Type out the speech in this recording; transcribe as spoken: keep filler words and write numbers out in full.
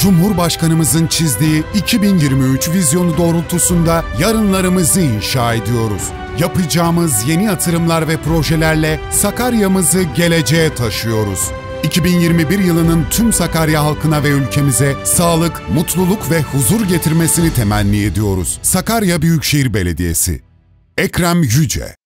Cumhurbaşkanımızın çizdiği iki bin yirmi üç vizyonu doğrultusunda yarınlarımızı inşa ediyoruz. Yapacağımız yeni yatırımlar ve projelerle Sakarya'mızı geleceğe taşıyoruz. iki bin yirmi bir yılının tüm Sakarya halkına ve ülkemize sağlık, mutluluk ve huzur getirmesini temenni ediyoruz. Sakarya Büyükşehir Belediyesi. Ekrem Yüce.